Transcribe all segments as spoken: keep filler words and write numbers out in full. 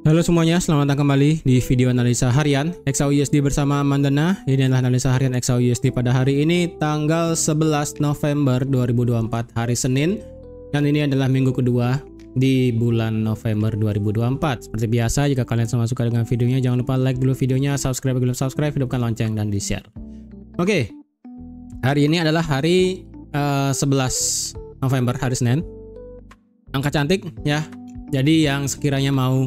Halo semuanya, selamat datang kembali di video analisa harian X A U U S D bersama Mandana. Ini adalah analisa harian X A U U S D pada hari ini tanggal sebelas November dua ribu dua puluh empat, hari Senin. Dan ini adalah minggu kedua di bulan November dua ribu dua puluh empat. Seperti biasa, jika kalian semua suka dengan videonya, jangan lupa like dulu videonya, subscribe bagi belum subscribe, hidupkan lonceng dan di share. Oke, hari ini adalah hari uh, sebelas November, hari Senin. Angka cantik ya. Jadi yang sekiranya mau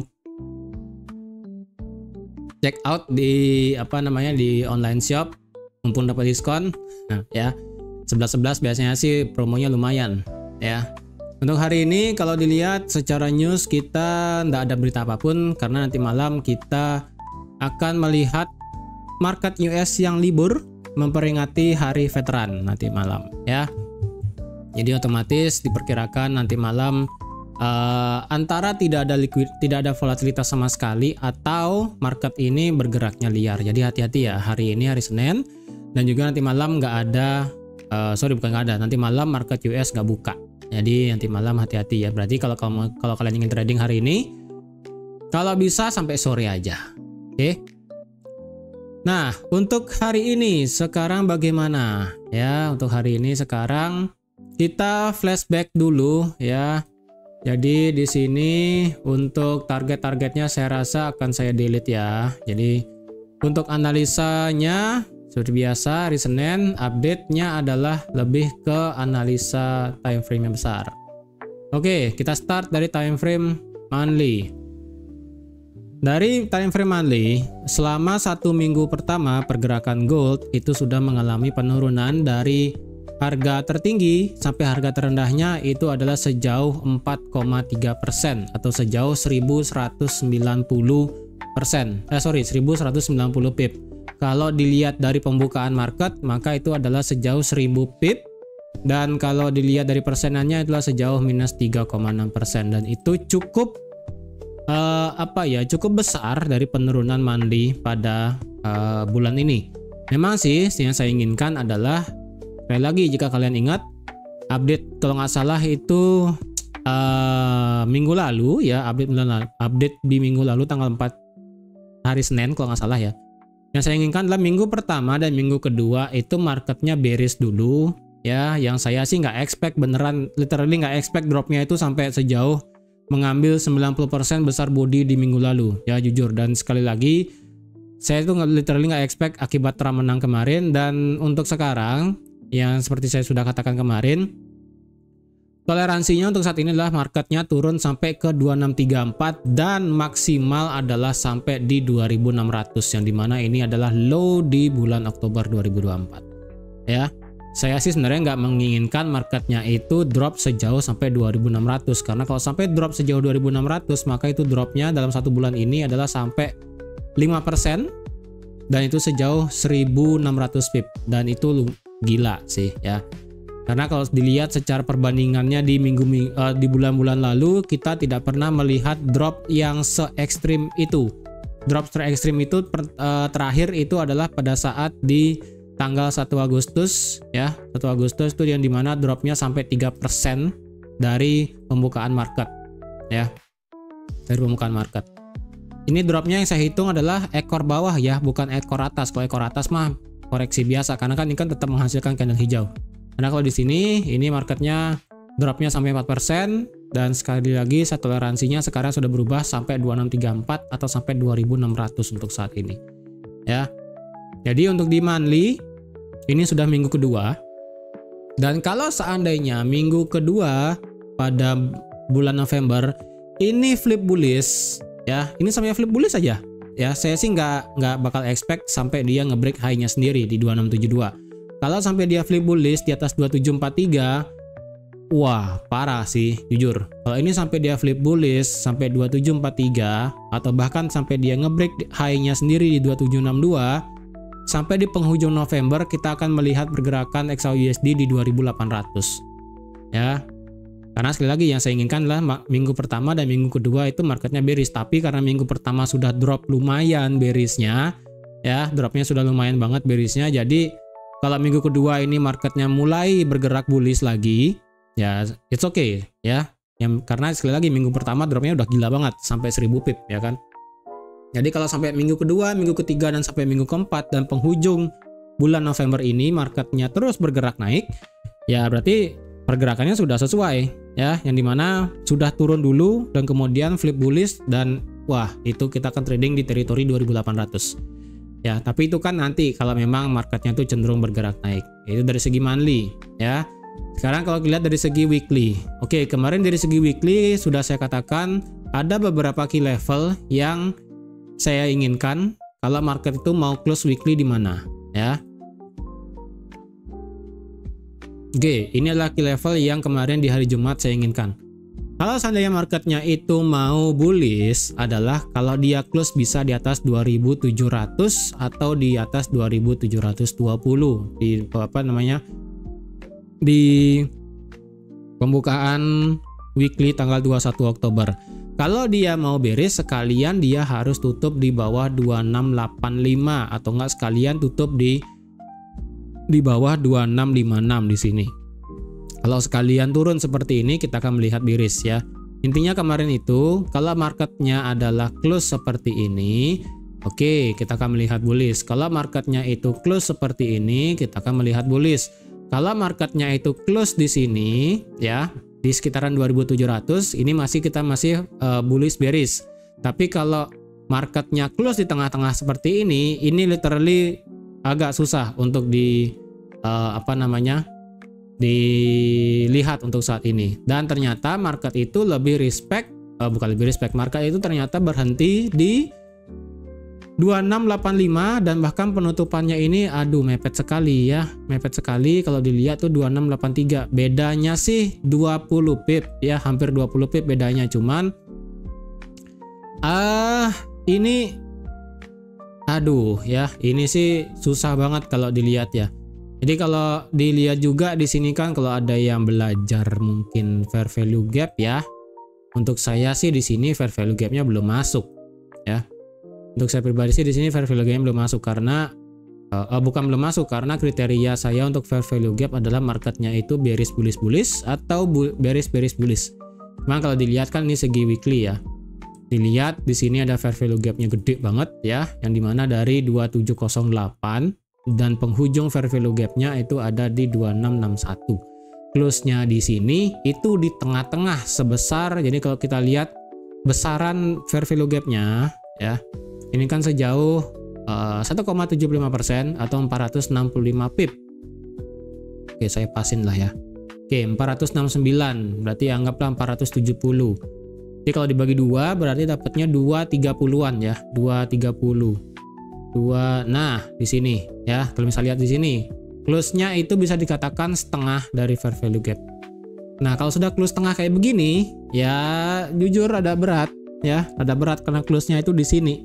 check out di apa namanya di online shop mumpung dapat diskon, nah ya sebelas sebelas biasanya sih promonya lumayan ya. Untuk hari ini kalau dilihat secara news kita tidak ada berita apapun karena nanti malam kita akan melihat market U S yang libur memperingati hari veteran nanti malam ya. Jadi otomatis diperkirakan nanti malam Uh, antara tidak ada liquid, tidak ada volatilitas sama sekali, atau market ini bergeraknya liar. Jadi hati-hati ya, hari ini hari Senin, dan juga nanti malam nggak ada, uh, sorry bukan nggak ada, nanti malam market U S nggak buka. Jadi nanti malam hati-hati ya. Berarti kalau kalau kalau kalian ingin trading hari ini, kalau bisa sampai sore aja. Oke. Okay? Nah untuk hari ini sekarang bagaimana ya? Untuk hari ini sekarang kita flashback dulu ya. Jadi di sini untuk target-targetnya saya rasa akan saya delete ya. Jadi untuk analisanya seperti biasa hari Senin update-nya adalah lebih ke analisa time frame yang besar. Oke, kita start dari time frame monthly. Dari time frame monthly, selama satu minggu pertama pergerakan gold itu sudah mengalami penurunan dari harga tertinggi sampai harga terendahnya itu adalah sejauh empat koma tiga persen atau sejauh seribu seratus sembilan puluh persen. Eh sorry, seribu seratus sembilan puluh pip. Kalau dilihat dari pembukaan market maka itu adalah sejauh seribu pip, dan kalau dilihat dari persenannya itulah sejauh minus tiga koma enam persen, dan itu cukup uh, apa ya, cukup besar dari penurunan monthly pada uh, bulan ini. Memang sih yang saya inginkan adalah, sekali lagi jika kalian ingat update kalau nggak salah itu uh, minggu lalu ya, update update di minggu lalu tanggal empat hari Senin kalau nggak salah ya. Yang saya inginkan adalah minggu pertama dan minggu kedua itu marketnya bearish dulu ya. Yang saya sih nggak expect, beneran literally nggak expect dropnya itu sampai sejauh mengambil sembilan puluh persen besar body di minggu lalu ya, jujur. Dan sekali lagi saya itu literally nggak expect akibat Trump menang kemarin. Dan untuk sekarang yang seperti saya sudah katakan kemarin, toleransinya untuk saat ini adalah marketnya turun sampai ke dua enam tiga empat dan maksimal adalah sampai di dua ribu enam ratus, yang dimana ini adalah low di bulan Oktober dua ribu dua puluh empat ya. Saya sih sebenarnya nggak menginginkan marketnya itu drop sejauh sampai dua ribu enam ratus, karena kalau sampai drop sejauh dua ribu enam ratus maka itu dropnya dalam satu bulan ini adalah sampai lima persen, dan itu sejauh seribu enam ratus pip, dan itu gila sih ya. Karena kalau dilihat secara perbandingannya di minggu uh, di bulan-bulan lalu kita tidak pernah melihat drop yang se ekstrim itu. Drop se ekstrim itu per, uh, terakhir itu adalah pada saat di tanggal satu Agustus ya. satu Agustus itu yang dimana dropnya sampai tiga persen dari pembukaan market ya. Dari pembukaan market. Ini dropnya yang saya hitung adalah ekor bawah ya, bukan ekor atas. Kalau ekor atas mah koreksi biasa, karena kan ini kan tetap menghasilkan candle hijau. Karena kalau di sini ini marketnya dropnya sampai empat persen, dan sekali lagi set toleransinya sekarang sudah berubah sampai dua enam tiga empat atau sampai dua ribu enam ratus untuk saat ini ya. Jadi untuk di monthly ini sudah minggu kedua, dan kalau seandainya minggu kedua pada bulan November ini flip bullish ya, ini sampai flip bullish aja ya, saya sih nggak nggak bakal expect sampai dia ngebreak high-nya sendiri di dua enam tujuh dua. Kalau sampai dia flip bullish di atas dua tujuh empat tiga, wah parah sih jujur. Kalau ini sampai dia flip bullish sampai dua tujuh empat tiga, atau bahkan sampai dia ngebreak high-nya sendiri di dua tujuh enam dua, sampai di penghujung November kita akan melihat pergerakan X A U U S D di dua ribu delapan ratus ya. Karena sekali lagi yang saya inginkan adalah minggu pertama dan minggu kedua itu marketnya bearish. Tapi karena minggu pertama sudah drop lumayan bearishnya ya, dropnya sudah lumayan banget bearishnya. Jadi kalau minggu kedua ini marketnya mulai bergerak bullish lagi ya, it's okay ya. Yang karena sekali lagi minggu pertama dropnya udah gila banget sampai seribu pip ya kan. Jadi kalau sampai minggu kedua, minggu ketiga, dan sampai minggu keempat dan penghujung bulan November ini marketnya terus bergerak naik, ya berarti pergerakannya sudah sesuai ya, yang dimana sudah turun dulu dan kemudian flip bullish, dan wah itu kita akan trading di teritori dua ribu delapan ratus ya. Tapi itu kan nanti kalau memang marketnya itu cenderung bergerak naik. Itu dari segi monthly ya. Sekarang kalau dilihat dari segi weekly, oke, kemarin dari segi weekly sudah saya katakan ada beberapa key level yang saya inginkan kalau market itu mau close weekly di mana ya. Oke, ini adalah key level yang kemarin di hari Jumat saya inginkan. Kalau seandainya marketnya itu mau bullish adalah kalau dia close bisa di atas dua ribu tujuh ratus atau di atas dua ribu tujuh ratus dua puluh di apa namanya di pembukaan weekly tanggal dua puluh satu Oktober. Kalau dia mau bearish sekalian dia harus tutup di bawah dua enam delapan lima atau enggak sekalian tutup di di bawah dua enam lima enam di sini. Kalau sekalian turun seperti ini kita akan melihat bearish ya. Intinya kemarin itu kalau marketnya adalah close seperti ini, oke, okay, kita akan melihat bullish. Kalau marketnya itu close seperti ini, kita akan melihat bullish. Kalau marketnya itu close di sini ya, di sekitaran dua ribu tujuh ratus, ini masih kita masih uh, bullish bearish. Tapi kalau marketnya close di tengah-tengah seperti ini, ini literally agak susah untuk di uh, apa namanya? dilihat untuk saat ini. Dan ternyata market itu lebih respect, uh, bukan lebih respect, market itu ternyata berhenti di dua enam delapan lima dan bahkan penutupannya ini aduh mepet sekali ya, mepet sekali. Kalau dilihat tuh dua enam delapan tiga, bedanya sih dua puluh pip ya, hampir dua puluh pip bedanya. Cuman ah uh, ini aduh ya, ini sih susah banget kalau dilihat ya. Jadi kalau dilihat juga di sini kan kalau ada yang belajar mungkin fair value gap ya. Untuk saya sih di sini fair value gapnya belum masuk ya. Untuk saya pribadi sih di sini fair value gap belum masuk karena uh, bukan belum masuk karena kriteria saya untuk fair value gap adalah marketnya itu bearish bullish bullish atau bu bearish bearish bullish. Memang kalau dilihat kan ini segi weekly ya. Dilihat di sini ada fair value gapnya gede banget ya, yang dimana dari dua tujuh nol delapan dan penghujung fair value gapnya itu ada di dua enam enam satu. Close-nya di sini itu di tengah-tengah sebesar, jadi kalau kita lihat besaran fair value gapnya ya, ini kan sejauh uh, satu koma tujuh lima persen atau empat ratus enam puluh lima pip. Oke, saya pasin lah ya. Oke, empat ratus enam puluh sembilan, berarti anggaplah empat ratus tujuh puluh. Jadi kalau dibagi dua berarti dapatnya dua tiga puluhan ya, dua tiga puluh. Dua, nah di sini ya, kalau misalnya lihat di sini close-nya itu bisa dikatakan setengah dari fair value gap. Nah kalau sudah close setengah kayak begini ya jujur ada berat ya, ada berat karena close-nya itu di sini.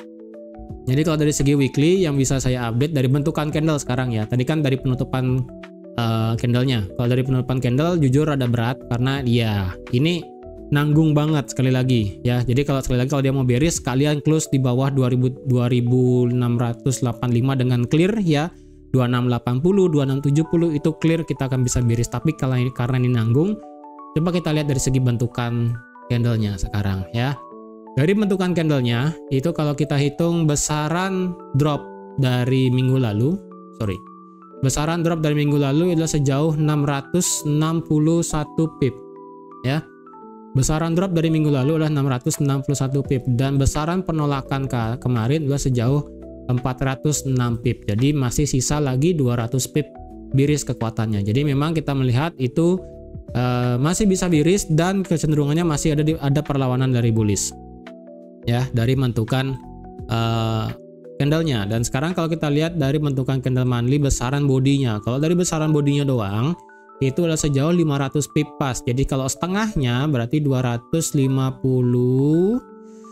Jadi kalau dari segi weekly yang bisa saya update dari bentukan candle sekarang ya, tadi kan dari penutupan uh, candlenya. Kalau dari penutupan candle jujur ada berat karena ya ini nanggung banget sekali lagi ya. Jadi kalau sekali lagi kalau dia mau bearish kalian close di bawah dua ribu, dua ribu enam ratus delapan puluh lima dengan clear ya. dua enam delapan puluh, dua enam tujuh puluh itu clear, kita akan bisa bearish. Tapi kalau ini karena ini nanggung, coba kita lihat dari segi bentukan candlenya sekarang ya. Dari bentukan candlenya itu kalau kita hitung besaran drop dari minggu lalu, sorry, besaran drop dari minggu lalu adalah sejauh enam ratus enam puluh satu pip ya. Besaran drop dari minggu lalu adalah enam ratus enam puluh satu pip dan besaran penolakan ke kemarin adalah sejauh empat ratus enam pip. Jadi masih sisa lagi dua ratus pip bearish kekuatannya. Jadi memang kita melihat itu uh, masih bisa bearish dan kecenderungannya masih ada di, ada perlawanan dari bullish. Ya, dari bentukan uh, candlenya. Dan sekarang kalau kita lihat dari bentukan candle monthly besaran bodinya. Kalau dari besaran bodinya doang itu adalah sejauh lima ratus pip pas. Jadi kalau setengahnya berarti dua ratus lima puluh.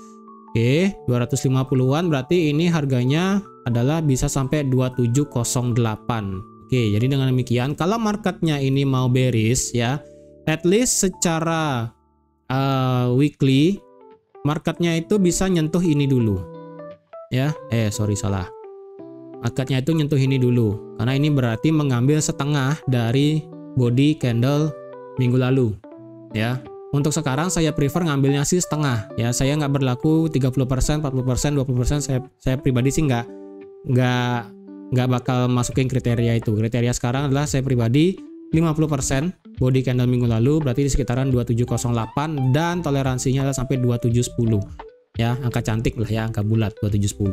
Oke, dua ratus lima puluhan berarti ini harganya adalah bisa sampai dua tujuh nol delapan. Oke, jadi dengan demikian kalau marketnya ini mau bearish ya, at least secara uh, weekly marketnya itu bisa nyentuh ini dulu. Ya, eh sorry salah. Marketnya itu nyentuh ini dulu. Karena ini berarti mengambil setengah dari body candle minggu lalu ya. untuk sekarang saya prefer ngambilnya sih setengah ya. Saya nggak berlaku tiga puluh persen, empat puluh persen, dua puluh persen. Saya saya pribadi sih nggak nggak nggak bakal masukin kriteria itu. Kriteria sekarang adalah saya pribadi lima puluh persen body candle minggu lalu, berarti di sekitaran dua tujuh nol delapan, dan toleransinya adalah sampai dua tujuh sepuluh ya. Angka cantik lah ya, angka bulat dua tujuh sepuluh.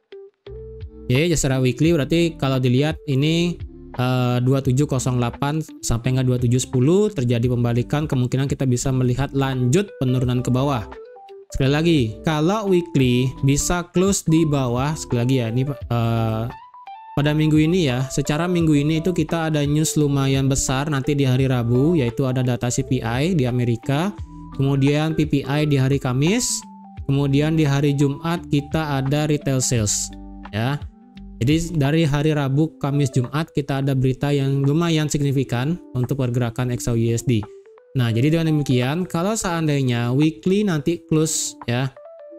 Oke, secara weekly berarti kalau dilihat ini uh, dua tujuh nol delapan sampai nggak dua tujuh sepuluh terjadi pembalikan, kemungkinan kita bisa melihat lanjut penurunan ke bawah. Sekali lagi, kalau weekly bisa close di bawah, sekali lagi ya, ini uh, pada minggu ini ya, secara minggu ini itu kita ada news lumayan besar nanti di hari Rabu, yaitu ada data C P I di Amerika, kemudian P P I di hari Kamis, kemudian di hari Jumat kita ada retail sales ya. Jadi dari hari Rabu, Kamis, Jumat kita ada berita yang lumayan signifikan untuk pergerakan X A U U S D. Nah, jadi dengan demikian, kalau seandainya weekly nanti close ya,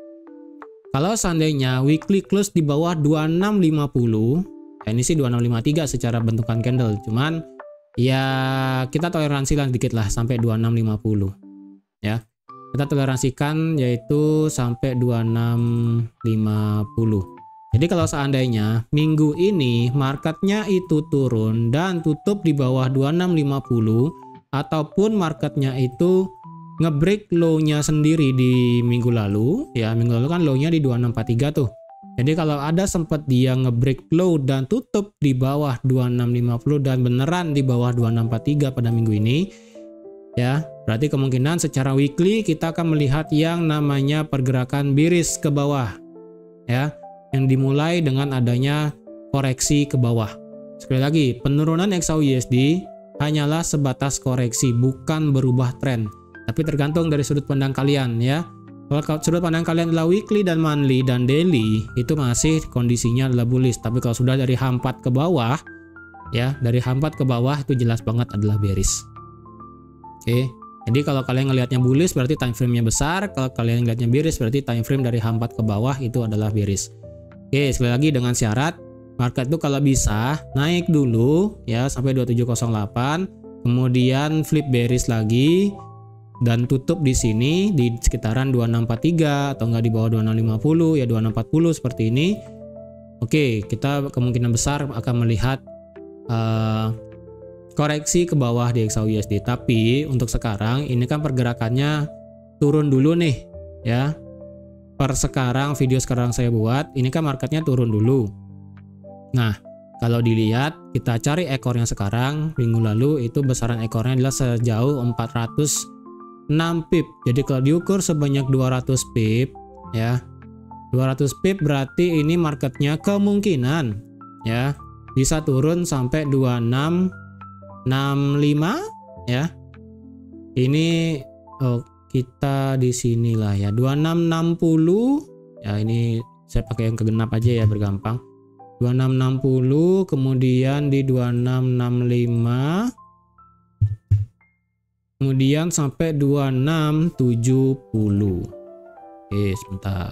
kalau seandainya weekly close di bawah dua enam lima nol, ya ini sih dua enam lima tiga secara bentukan candle, cuman ya kita toleransi lah dikit lah sampai dua enam lima nol ya. Kita toleransikan yaitu sampai dua enam lima nol. Jadi kalau seandainya minggu ini marketnya itu turun dan tutup di bawah dua enam lima nol, ataupun marketnya itu ngebreak low-nya sendiri di minggu lalu ya, minggu lalu kan low-nya di dua enam empat tiga tuh. Jadi kalau ada sempat dia ngebreak low dan tutup di bawah dua enam lima nol dan beneran di bawah dua enam empat tiga pada minggu ini ya, berarti kemungkinan secara weekly kita akan melihat yang namanya pergerakan bearish ke bawah ya, yang dimulai dengan adanya koreksi ke bawah. Sekali lagi, penurunan X A U U S D hanyalah sebatas koreksi, bukan berubah tren. Tapi tergantung dari sudut pandang kalian ya. Kalau sudut pandang kalian adalah weekly dan monthly dan daily, itu masih kondisinya adalah bullish. Tapi kalau sudah dari hampat ke bawah ya, dari hampat ke bawah itu jelas banget adalah bearish. Oke. Jadi kalau kalian ngelihatnya bullish berarti time frame-nya besar, kalau kalian ngelihatnya bearish berarti time frame dari hampat ke bawah itu adalah bearish. Oke, sekali lagi dengan syarat market itu kalau bisa naik dulu ya sampai dua tujuh nol delapan, kemudian flip bearish lagi dan tutup di sini di sekitaran dua enam empat tiga atau enggak di bawah dua enam lima nol ya, dua enam empat nol seperti ini. Oke, kita kemungkinan besar akan melihat uh, koreksi ke bawah di X A U U S D. Tapi untuk sekarang ini kan pergerakannya turun dulu nih ya. Per sekarang, video sekarang saya buat, ini kan marketnya turun dulu. Nah, kalau dilihat, kita cari ekornya sekarang, minggu lalu itu besaran ekornya adalah sejauh empat ratus enam pip. Jadi kalau diukur sebanyak dua ratus pip, ya, dua ratus pip berarti ini marketnya kemungkinan, ya, bisa turun sampai dua enam enam lima, ya. Ini, oh, kita di sinilah ya, dua enam enam nol ya, ini saya pakai yang kegenap aja ya bergampang, dua enam enam nol, kemudian di dua enam enam lima, kemudian sampai dua enam tujuh nol. Oke, sebentar,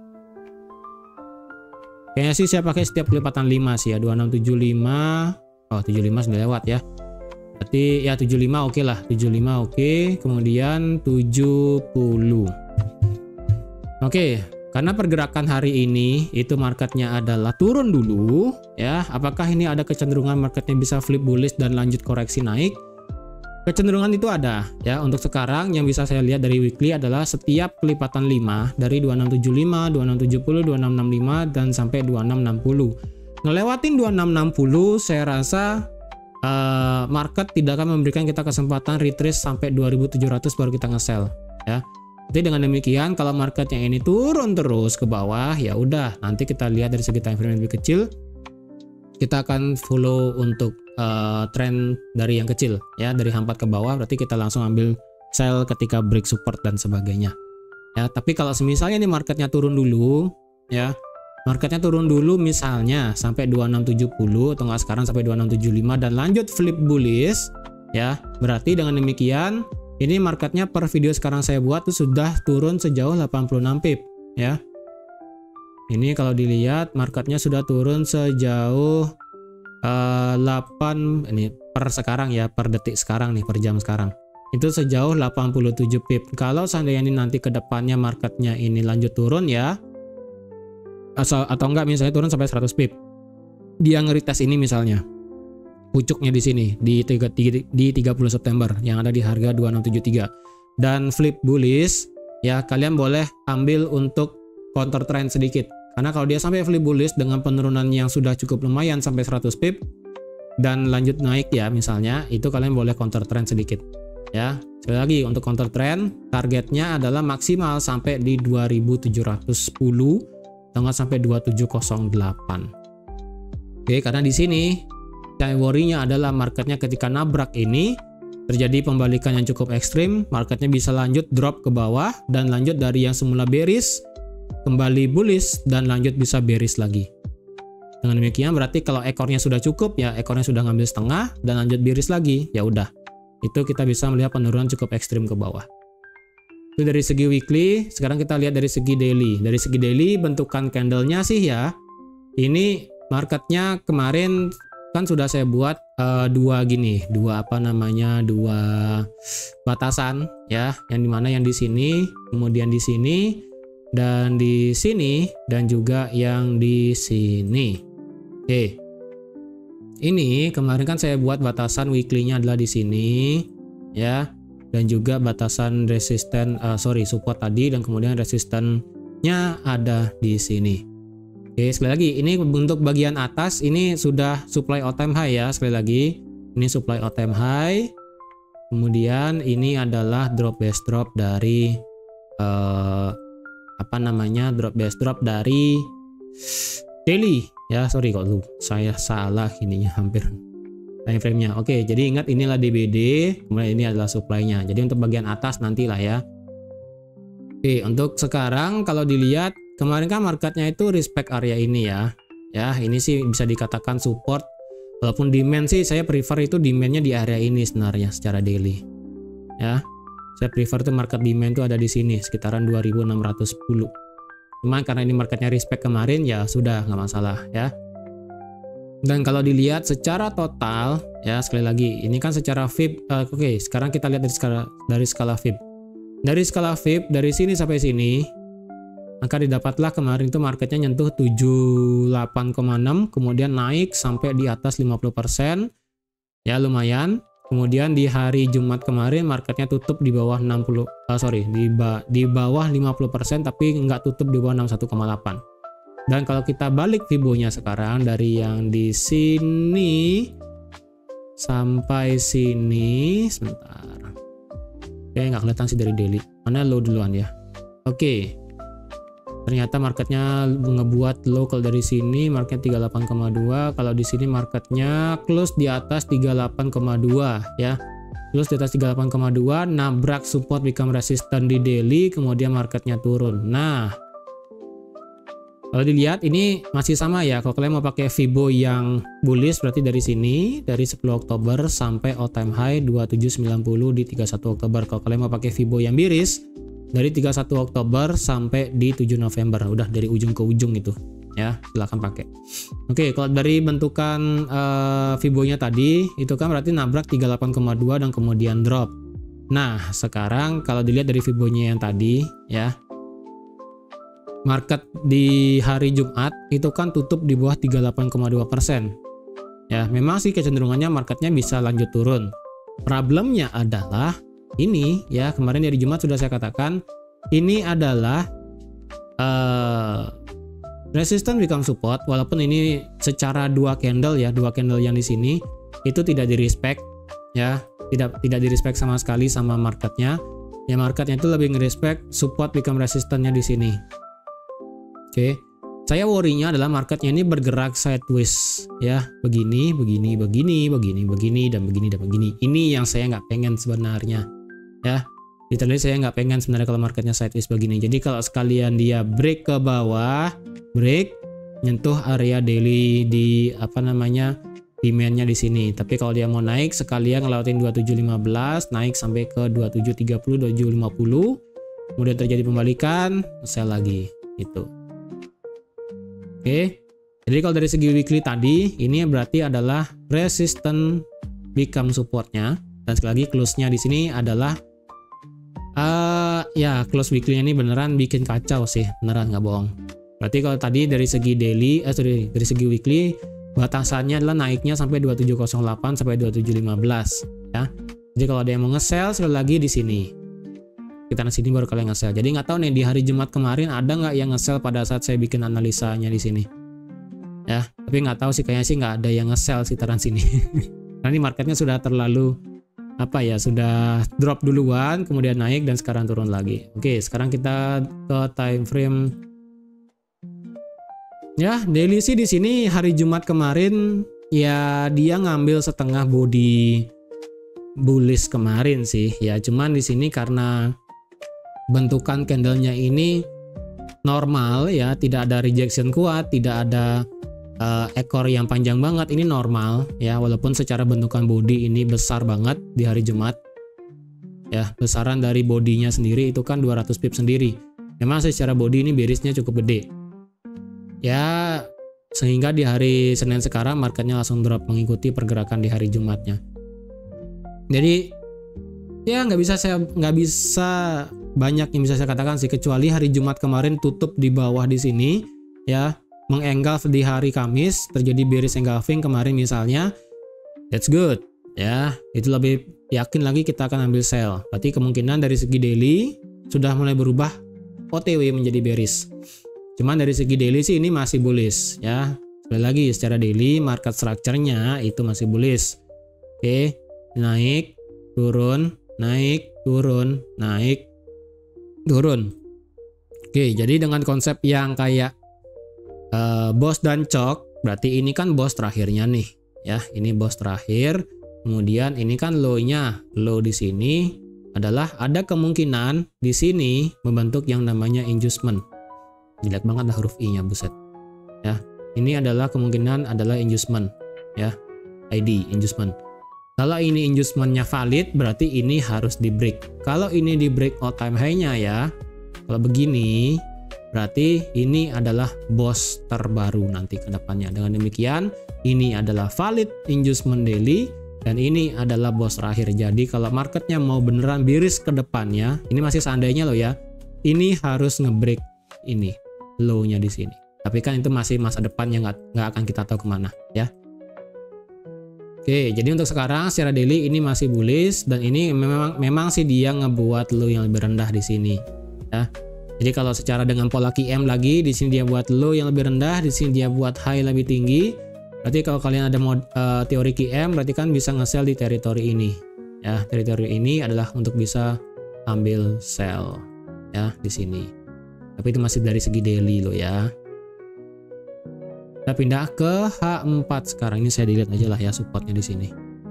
kayaknya sih saya pakai setiap kelipatan lima sih ya, dua enam tujuh lima. Oh, tujuh lima sudah lewat ya. Berarti ya tujuh puluh lima oke okay lah, tujuh puluh lima oke, okay. Kemudian tujuh puluh. Oke, okay. Karena pergerakan hari ini itu marketnya adalah turun dulu ya. Apakah ini ada kecenderungan marketnya bisa flip bullish dan lanjut koreksi naik? Kecenderungan itu ada ya. Untuk sekarang yang bisa saya lihat dari weekly adalah setiap kelipatan lima dari dua enam tujuh lima, dua enam tujuh nol, dua enam enam lima dan sampai dua enam enam nol. Ngelewatin dua enam enam nol saya rasa Uh, market tidak akan memberikan kita kesempatan retrace sampai dua ribu tujuh ratus baru kita nge-sell ya. Jadi dengan demikian kalau marketnya ini turun terus ke bawah ya udah, nanti kita lihat dari segi time frame yang lebih kecil, kita akan follow untuk uh, trend dari yang kecil ya, dari hampat ke bawah berarti kita langsung ambil sell ketika break support dan sebagainya ya. Tapi kalau misalnya ini marketnya turun dulu ya, marketnya turun dulu misalnya sampai dua enam tujuh nol atau nggak sekarang sampai dua enam tujuh lima dan lanjut flip bullish ya, berarti dengan demikian ini marketnya per video sekarang saya buat tuh sudah turun sejauh delapan puluh enam pip ya. Ini kalau dilihat marketnya sudah turun sejauh uh, delapan, ini per sekarang ya, per detik sekarang nih, per jam sekarang itu sejauh delapan puluh tujuh pip. Kalau seandainya ini nanti ke depannya marketnya ini lanjut turun ya, asal atau enggak misalnya turun sampai seratus pip, dia nge-retest ini misalnya pucuknya di sini di tiga puluh September yang ada di harga dua enam tujuh tiga dan flip bullish ya, kalian boleh ambil untuk counter trend sedikit, karena kalau dia sampai flip bullish dengan penurunan yang sudah cukup lumayan sampai seratus pip dan lanjut naik ya misalnya, itu kalian boleh counter trend sedikit ya. Sekali lagi untuk counter trend targetnya adalah maksimal sampai di dua ribu tujuh ratus sepuluh atau sampai dua tujuh nol delapan. Oke, karena di sini saya worry-nya adalah marketnya ketika nabrak ini terjadi pembalikan yang cukup ekstrim, marketnya bisa lanjut drop ke bawah dan lanjut dari yang semula bearish kembali bullish dan lanjut bisa bearish lagi. Dengan demikian berarti kalau ekornya sudah cukup ya, ekornya sudah ngambil setengah dan lanjut bearish lagi, ya udah. Itu kita bisa melihat penurunan cukup ekstrim ke bawah. Itu dari segi weekly. Sekarang kita lihat dari segi daily. Dari segi daily bentukan candlenya sih ya, ini marketnya kemarin kan sudah saya buat uh, dua gini, dua apa namanya, dua batasan ya, yang dimana yang di sini, kemudian di sini, dan di sini, dan juga yang di sini. Oke, ini kemarin kan saya buat batasan weekly-nya adalah di sini ya, dan juga batasan resisten, uh, sorry support tadi, dan kemudian resistennya ada di sini. Oke, sekali lagi ini untuk bagian atas ini sudah supply all time high ya, sekali lagi ini supply all time high, kemudian ini adalah drop base drop dari uh, apa namanya drop base drop dari daily ya, sorry kok lu saya salah ininya hampir time frame nya. Oke, jadi ingat inilah D B D, kemudian ini adalah supply-nya, jadi untuk bagian atas nantilah ya. Oke, untuk sekarang kalau dilihat kemarin kan marketnya itu respect area ini ya, ya ini sih bisa dikatakan support, walaupun demand sih saya prefer itu demandnya di area ini sebenarnya secara daily ya. Saya prefer tuh market demand itu ada di sini sekitaran dua ribu enam ratus sepuluh. Cuman karena ini marketnya respect kemarin ya sudah nggak masalah ya. Dan kalau dilihat secara total ya, sekali lagi ini kan secara V I P. Uh, Oke, okay, sekarang kita lihat dari skala dari skala V I P. Dari skala V I P dari sini sampai sini, maka didapatlah kemarin itu marketnya nyentuh tujuh puluh delapan koma enam, kemudian naik sampai di atas lima puluh persen. Ya lumayan. Kemudian di hari Jumat kemarin marketnya tutup di bawah enam puluh, uh, sorry di, ba di bawah lima puluh persen tapi nggak tutup di bawah enam puluh satu koma delapan. Dan kalau kita balik Fibo-nya sekarang dari yang di sini sampai sini, sebentar. Oke, nggak kelihatan sih dari daily. Mana low duluan ya? Oke. Ternyata marketnya ngebuat low kalau dari sini marketnya tiga puluh delapan koma dua, kalau di sini marketnya close di atas tiga puluh delapan koma dua ya. Close di atas tiga puluh delapan koma dua, nabrak support become resistant di daily, kemudian marketnya turun. Nah, kalau dilihat ini masih sama ya. Kalau kalian mau pakai Fibo yang bullish berarti dari sini dari sepuluh Oktober sampai all time high dua puluh tujuh sembilan puluh di tiga puluh satu Oktober. Kalau kalian mau pakai Fibo yang bearish dari tiga puluh satu Oktober sampai di tujuh November, udah dari ujung ke ujung itu ya, silahkan pakai. Oke, kalau dari bentukan uh, Fibo-nya tadi itu kan berarti nabrak tiga puluh delapan koma dua dan kemudian drop. Nah sekarang kalau dilihat dari Fibo-nya yang tadi ya, market di hari Jumat itu kan tutup di bawah tiga puluh delapan koma dua persen ya. Memang sih kecenderungannya marketnya bisa lanjut turun. Problemnya adalah ini ya, kemarin dari Jumat sudah saya katakan ini adalah uh, resistance become support, walaupun ini secara dua candle ya, dua candle yang di sini itu tidak di respect ya, tidak tidak di respect sama sekali sama marketnya ya. Marketnya itu lebih nge-respect support become resistance-nya di sini. Oke, saya worry-nya adalah marketnya ini bergerak sideways ya, begini begini begini begini begini dan begini dan begini. Ini yang saya nggak pengen sebenarnya ya. Literally saya nggak pengen sebenarnya kalau marketnya sideways begini. Jadi kalau sekalian dia break ke bawah, break nyentuh area daily di apa namanya demandnya di sini. Tapi kalau dia mau naik sekalian ngelewatin dua puluh tujuh lima belas, naik sampai ke dua puluh tujuh tiga puluh, dua puluh tujuh lima puluh, kemudian terjadi pembalikan, sell lagi gitu. Oke, jadi kalau dari segi weekly tadi ini berarti adalah resistance become supportnya Dan sekali lagi close-nya di sini adalah uh, ya close weekly-nya ini beneran bikin kacau sih, beneran nggak bohong. Berarti kalau tadi dari segi daily, eh sorry, dari segi weekly batasannya adalah naiknya sampai dua puluh tujuh nol delapan sampai dua puluh tujuh lima belas ya. Jadi kalau ada yang mau nge-sell sekali lagi di sini. Kita di sini baru kalian nge-sell. Jadi nggak tahu nih di hari Jumat kemarin ada nggak yang nge-sell pada saat saya bikin analisanya di sini. Ya, tapi nggak tahu sih, kayaknya sih nggak ada yang nge-sell sekitaran sini. Karena ini marketnya sudah terlalu apa ya, sudah drop duluan, kemudian naik dan sekarang turun lagi. Oke, sekarang kita ke time frame. Ya, daily sih di sini hari Jumat kemarin ya dia ngambil setengah body bullish kemarin sih. Ya, cuman di sini karena bentukan candlenya ini normal ya, tidak ada rejection kuat, tidak ada uh, ekor yang panjang banget, ini normal ya, walaupun secara bentukan body ini besar banget di hari Jumat ya. Besaran dari bodinya sendiri itu kan dua ratus pip sendiri, memang secara body ini bearishnya cukup gede ya, sehingga di hari Senin sekarang marketnya langsung drop mengikuti pergerakan di hari Jumatnya. Jadi ya nggak bisa saya nggak bisa banyak yang bisa saya katakan sih, kecuali hari Jumat kemarin tutup di bawah di sini ya, mengengulf di hari Kamis, terjadi bearish engulfing kemarin misalnya, that's good ya, itu lebih yakin lagi kita akan ambil sell. Berarti kemungkinan dari segi daily sudah mulai berubah O T W menjadi bearish. Cuman dari segi daily sih ini masih bullish ya. Sekali lagi secara daily market structure-nya itu masih bullish. Oke, naik, turun, naik, turun, naik, turun. Oke, jadi dengan konsep yang kayak uh, boss dan chok, berarti ini kan boss terakhirnya nih ya. Ini boss terakhir. Kemudian ini kan low-nya. Low di sini adalah ada kemungkinan di sini membentuk yang namanya inducement. Jelek banget lah huruf I-nya, buset. Ya, ini adalah kemungkinan adalah inducement ya. I D inducement. Kalau ini inducement-nya valid, berarti ini harus di break. Kalau ini di break all time high-nya ya, kalau begini, berarti ini adalah boss terbaru nanti ke depannya. Dengan demikian, ini adalah valid inducement daily, dan ini adalah boss terakhir. Jadi kalau marketnya mau beneran bearish ke depannya, ini masih seandainya loh ya, ini harus ngebreak ini, low-nya di sini. Tapi kan itu masih masa depan yang nggak nggak akan kita tahu kemana ya. Oke, jadi untuk sekarang secara daily ini masih bullish, dan ini memang memang sih dia ngebuat low yang lebih rendah di sini ya. Jadi kalau secara dengan pola Q M lagi, di sini dia buat low yang lebih rendah, di sini dia buat high lebih tinggi. Berarti kalau kalian ada mod, uh, teori Q M, berarti kan bisa nge-sell di teritori ini ya. Teritori ini adalah untuk bisa ambil sell ya di sini. Tapi itu masih dari segi daily loh ya. Kita pindah ke H empat sekarang. Ini saya delete aja lah ya supportnya di sini.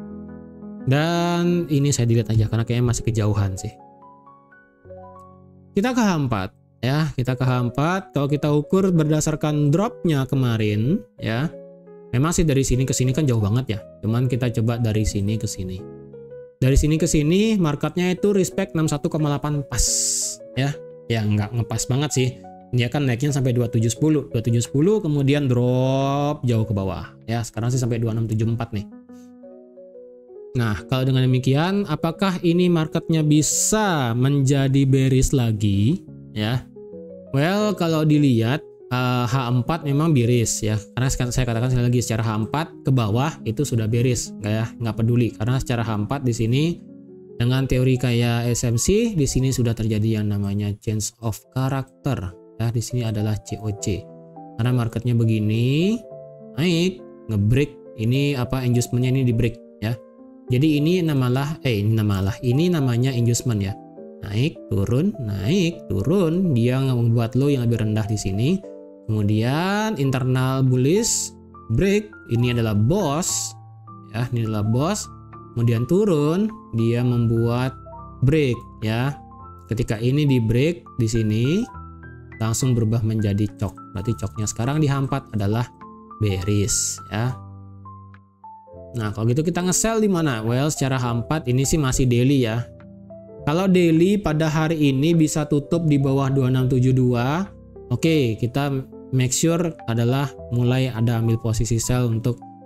Dan ini saya delete aja karena kayaknya masih kejauhan sih. Kita ke H empat ya. Kita ke H empat. Kalau kita ukur berdasarkan dropnya kemarin ya, memang sih dari sini ke sini kan jauh banget ya. Cuman kita coba dari sini ke sini. Dari sini ke sini marketnya itu respect enam puluh satu koma delapan pas ya. Ya nggak ngepas banget sih. Dia kan naiknya sampai dua puluh tujuh sepuluh, dua puluh tujuh sepuluh, kemudian drop jauh ke bawah ya. Sekarang sih sampai dua puluh enam tujuh puluh empat nih. Nah, kalau dengan demikian apakah ini marketnya bisa menjadi bearish lagi ya? Well, kalau dilihat uh, H empat memang bearish ya. Karena saya katakan sekali lagi, secara H empat ke bawah itu sudah bearish, nggak ya, nggak peduli. Karena secara H empat di sini dengan teori kayak S M C, di sini sudah terjadi yang namanya change of character. Ya, di sini adalah C O C. Karena marketnya begini, naik, ngebreak, ini apa inducement-nya ini di break ya. Jadi ini namalah eh ini namalah ini namanya inducement ya. Naik, turun, naik, turun, dia membuat low yang lebih rendah di sini. Kemudian internal bullish, break, ini adalah boss ya, ini adalah boss. Kemudian turun, dia membuat break ya. Ketika ini di break di sini, langsung berubah menjadi cok. Berarti coknya sekarang di H empat adalah bearish ya. Nah, kalau gitu kita nge-sell di mana? Well, secara H empat ini sih masih daily ya. Kalau daily pada hari ini bisa tutup di bawah dua enam tujuh dua. Oke, kita make sure adalah mulai ada ambil posisi sell untuk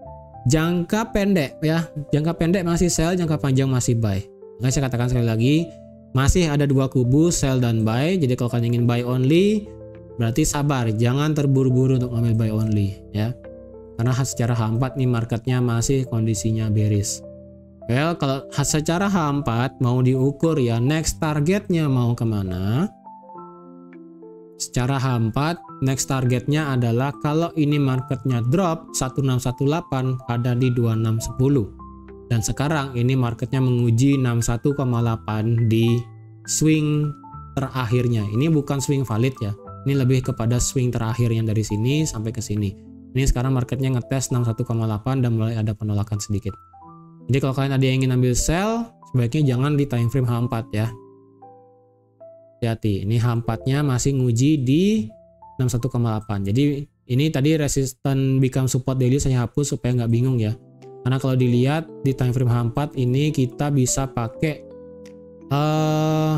jangka pendek ya, jangka pendek masih sell, jangka panjang masih buy. Makanya saya katakan sekali lagi, masih ada dua kubu, sell dan buy. Jadi kalau kalian ingin buy only, berarti sabar, jangan terburu-buru untuk ambil buy only ya. Karena secara H empat nih marketnya masih kondisinya bearish. Well, kalau secara H empat mau diukur ya, next targetnya mau kemana? Secara H empat next targetnya adalah kalau ini marketnya drop satu enam satu delapan ada di dua enam satu nol, dan sekarang ini marketnya menguji enam satu koma delapan di swing terakhirnya. Ini bukan swing valid ya, ini lebih kepada swing terakhirnya dari sini sampai ke sini. Ini sekarang marketnya ngetes enam satu koma delapan dan mulai ada penolakan sedikit. Jadi kalau kalian ada yang ingin ambil sell, sebaiknya jangan di time frame H empat ya. Hati-hati, ini H empat nya masih nguji di enam satu koma delapan. Jadi ini tadi resisten become support daily saya hapus supaya nggak bingung ya. Karena kalau dilihat di time frame H empat ini kita bisa pakai uh,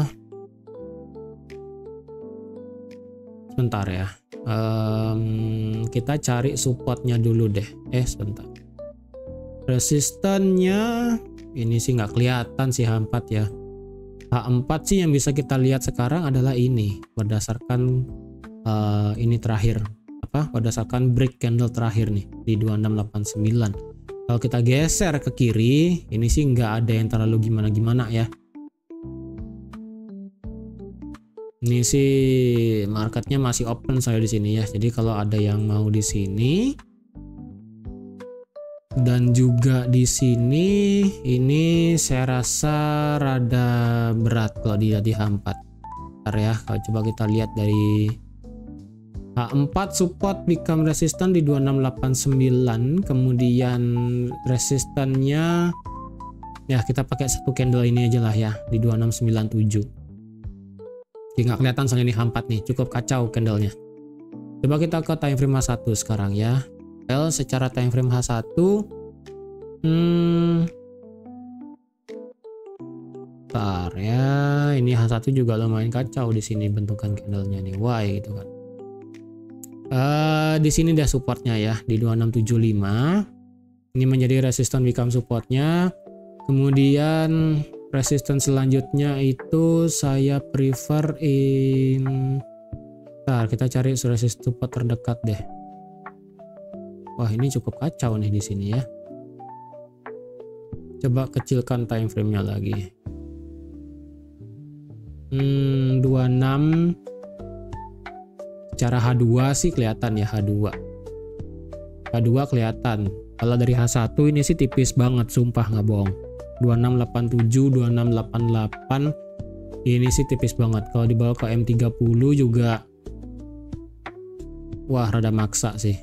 sebentar ya. Um, kita cari supportnya dulu deh. Eh sebentar. Resistennya ini sih nggak kelihatan sih H empat ya. H empat sih yang bisa kita lihat sekarang adalah ini berdasarkan uh, ini terakhir apa berdasarkan break candle terakhir nih di dua enam delapan sembilan. Kalau kita geser ke kiri ini sih nggak ada yang terlalu gimana-gimana ya. Ini sih marketnya masih open saya di sini ya. Jadi kalau ada yang mau di sini dan juga di sini ini saya rasa rada berat kalau dilihat di H empat. Bentar ya, kalau coba kita lihat dari H empat support become resistant di dua enam delapan sembilan, kemudian resistannya ya kita pakai satu candle ini aja lah ya di dua enam sembilan tujuh. Jadi nggak kelihatan soalnya ini H empat nih, cukup kacau candlenya. Coba kita ke time frame H satu sekarang ya. Well, secara time frame H satu hmm bentar ya, ini H satu juga lumayan kacau di sini bentukan candlenya nih, why gitu kan. Uh, di sini udah supportnya ya di dua enam tujuh lima. Ini menjadi resistance become supportnya. Kemudian resistance selanjutnya itu saya prefer in bentar, kita cari resistance support terdekat deh. Wah, ini cukup kacau nih di sini ya. Coba kecilkan time frame-nya lagi. Hmm, dua puluh enam. Secara H dua sih kelihatan ya H dua. H dua kelihatan. Kalau dari H satu ini sih tipis banget, sumpah nggak bohong. dua enam delapan tujuh, dua enam delapan delapan. Ini sih tipis banget. Kalau dibawa ke M tiga puluh juga wah, rada maksa sih.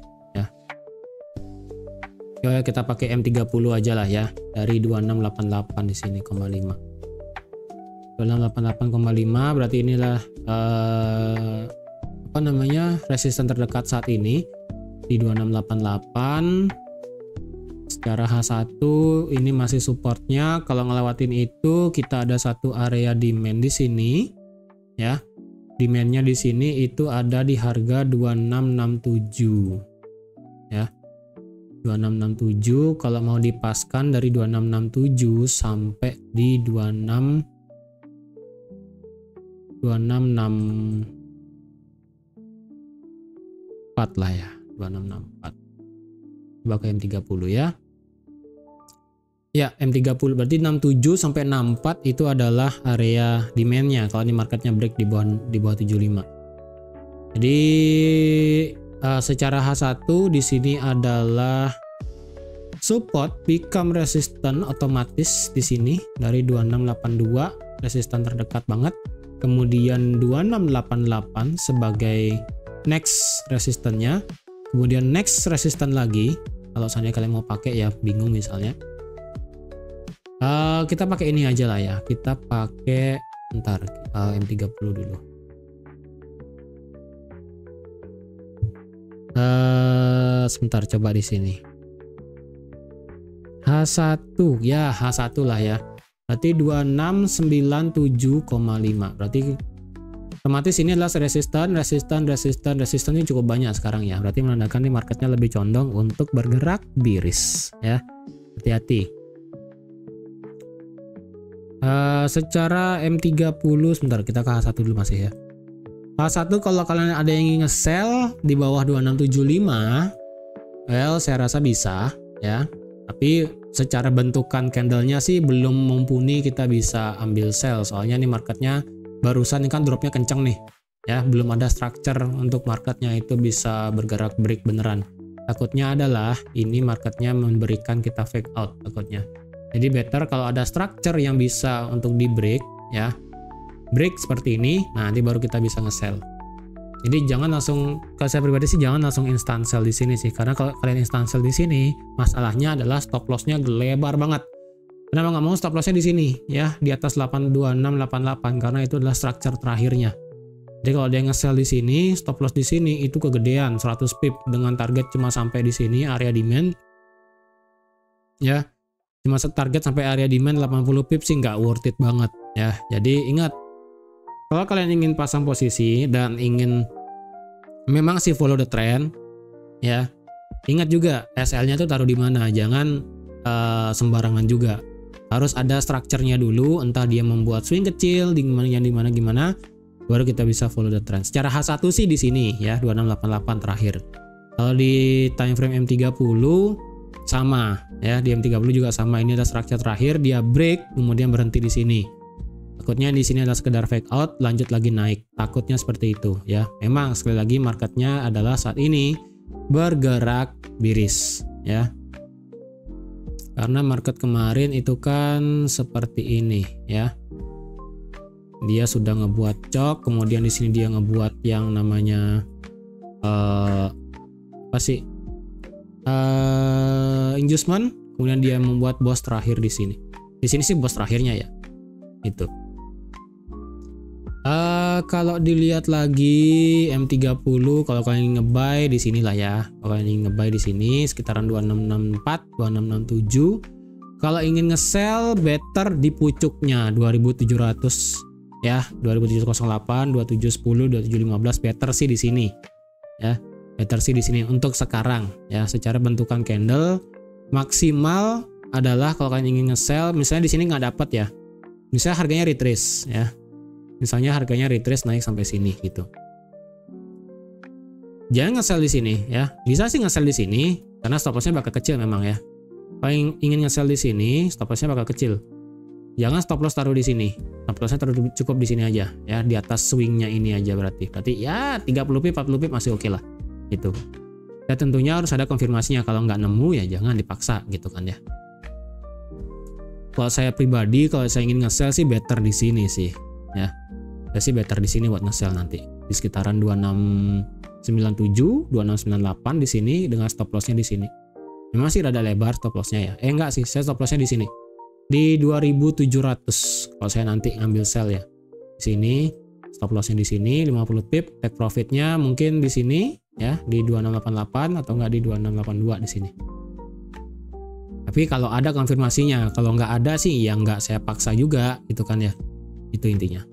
Ya, kita pakai M tiga puluh aja lah ya, dari dua enam delapan delapan di sini koma lima. dua enam delapan delapan koma lima berarti inilah uh, apa namanya resisten terdekat saat ini di dua enam delapan delapan. Secara H satu ini masih supportnya. Kalau ngelewatin itu kita ada satu area demand di sini ya. Demandnya di sini itu ada di harga dua enam enam tujuh ya. dua enam enam tujuh, kalau mau dipaskan dari dua enam enam tujuh sampai di dua enam dua enam enam empat lah ya, dua enam enam empat. Coba ke M tiga puluh ya. Ya, M tiga puluh berarti enam puluh tujuh sampai enam puluh empat itu adalah area demand-nya kalau ini marketnya break di bawah di bawah tujuh puluh lima. Jadi Uh, secara H satu di sini adalah support become resistant otomatis di sini dari dua enam delapan dua, resistan terdekat banget. Kemudian dua enam delapan delapan sebagai next resistannya. Kemudian next resistan lagi. Kalau seandainya kalian mau pakai ya bingung misalnya. Uh, kita pakai ini aja lah ya. Kita pakai ntar uh, M tiga puluh dulu. Uh, sebentar coba di sini H satu ya, H satu lah ya, berarti dua enam sembilan tujuh koma lima, berarti Otomatis ini adalah resistan, resistan, resistan, resistan ini cukup banyak sekarang ya. Berarti menandakan nih marketnya lebih condong untuk bergerak bearish ya. Hati-hati. Uh, secara M tiga puluh, sebentar kita ke H satu dulu masih ya. H satu kalau kalian ada yang ingin nge-sell di bawah dua enam tujuh lima, well saya rasa bisa ya. Tapi secara bentukan candlenya sih belum mumpuni kita bisa ambil sell. Soalnya nih marketnya barusan ini kan dropnya kenceng nih ya, belum ada structure untuk marketnya itu bisa bergerak break beneran. Takutnya adalah ini marketnya memberikan kita fake out takutnya. Jadi better kalau ada structure yang bisa untuk di break ya, break seperti ini, nah nanti baru kita bisa nge-sell. Jadi jangan langsung, kalau saya pribadi sih jangan langsung instant sell di sini sih, karena kalau kalian instant sell di sini masalahnya adalah stop lossnya lebar banget. Kenapa nggak mau stop lossnya di sini ya, di atas delapan dua enam delapan delapan, karena itu adalah structure terakhirnya. Jadi kalau dia nge-sell di sini, stop loss di sini itu kegedean seratus pip dengan target cuma sampai di sini area demand ya, cuma target sampai area demand delapan puluh pip sih nggak worth it banget ya. Jadi ingat, kalau kalian ingin pasang posisi dan ingin memang sih follow the trend ya, ingat juga S L-nya tuh taruh di mana, jangan uh, sembarangan juga. Harus ada strukturnya dulu, entah dia membuat swing kecil di mana yang di mana gimana, baru kita bisa follow the trend. Secara H satu sih di sini ya, dua enam delapan delapan terakhir. Kalau di time frame M tiga puluh sama ya, di M tiga puluh juga sama, ini ada structure terakhir, dia break kemudian berhenti di sini. Takutnya di sini adalah sekedar fake out, lanjut lagi naik. Takutnya seperti itu ya. Memang sekali lagi marketnya adalah saat ini bergerak bearish ya. Karena market kemarin itu kan seperti ini ya. Dia sudah ngebuat cok, kemudian di sini dia ngebuat yang namanya uh, apa sih? Uh, inducement, kemudian dia membuat boss terakhir di sini. Di sini sih boss terakhirnya ya. Itu. Uh, kalau dilihat lagi M tiga puluh, kalau kalian ngebuy di sini lah ya. Kalau kalian ingin ngebuy di sini sekitaran dua enam enam empat, dua enam enam tujuh. Kalau ingin nge-sell better di pucuknya dua ribu tujuh ratus ya, dua ribu tujuh ratus delapan, dua ribu tujuh ratus sepuluh, dua ribu tujuh ratus lima belas, better sih di sini. Ya, better sih di sini untuk sekarang ya. Secara bentukan candle maksimal adalah kalau kalian ingin nge-sell, misalnya di sini nggak dapat ya. Misalnya harganya retrace ya. Misalnya harganya retrace naik sampai sini gitu. Jangan nge-sell di sini ya. Bisa sih nge-sell di sini karena stop loss-nya bakal kecil memang ya. Paling ingin nge-sell di sini, stop loss-nya bakal kecil. Jangan stop loss taruh di sini. Stop loss-nya taruh cukup di sini aja ya, di atas swing-nya ini aja berarti. Berarti ya tiga puluh pip, empat puluh pip masih oke okay lah. Gitu. Ya tentunya harus ada konfirmasinya, kalau nggak nemu ya jangan dipaksa gitu kan ya. Kalau saya pribadi, kalau saya ingin nge-sell sih better di sini sih ya. Saya sih better di sini buat nge-sell nanti di sekitaran dua enam sembilan tujuh, dua enam sembilan delapan di sini dengan stop loss-nya di sini. Memang sih rada lebar stop loss-nya ya. Eh enggak sih, saya stop loss-nya di sini. Di dua ribu tujuh ratus kalau saya nanti ngambil sell ya. Di sini stop loss-nya di sini lima puluh pip, take profit-nya mungkin di sini ya, di dua enam delapan delapan atau enggak di dua enam delapan dua di sini. Tapi kalau ada konfirmasinya, kalau nggak ada sih ya nggak saya paksa juga gitu kan ya. Itu intinya.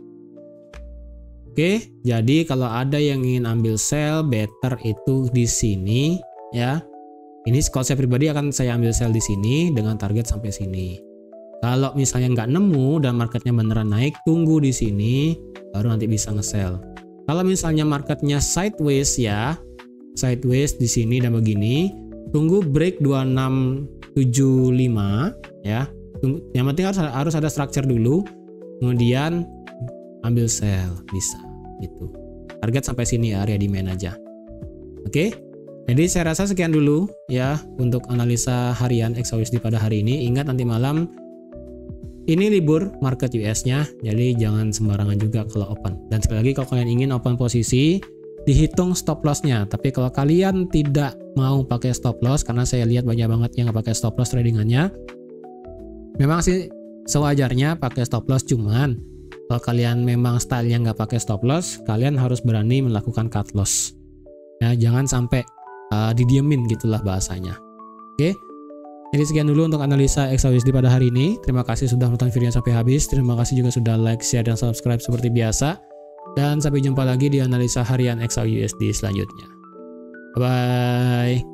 Oke, jadi kalau ada yang ingin ambil sell, better itu di sini ya. Ini kalau saya pribadi akan saya ambil sell di sini dengan target sampai sini. Kalau misalnya nggak nemu dan marketnya beneran naik, tunggu di sini baru nanti bisa nge-sell. Kalau misalnya marketnya sideways ya, sideways di sini dan begini, tunggu break dua enam tujuh lima ya. Tunggu, yang penting harus harus ada structure dulu, kemudian ambil sell bisa gitu. Target sampai sini area demand aja. Oke. Jadi saya rasa sekian dulu ya untuk analisa harian X A U S D pada hari ini. Ingat nanti malam ini libur market U S-nya, jadi jangan sembarangan juga kalau open. Dan sekali lagi kalau kalian ingin open posisi, dihitung stop loss-nya. Tapi kalau kalian tidak mau pakai stop loss, karena saya lihat banyak banget yang nggak pakai stop loss tradingannya, memang sih sewajarnya pakai stop loss, cuman kalau kalian memang stylenya nggak pakai stop loss, kalian harus berani melakukan cut loss. Ya, jangan sampai uh, didiemin gitulah bahasanya. Oke. Jadi sekian dulu untuk analisa X A U S D pada hari ini. Terima kasih sudah menonton videonya sampai habis. Terima kasih juga sudah like, share, dan subscribe seperti biasa. Dan sampai jumpa lagi di analisa harian X A U U S D selanjutnya. Bye.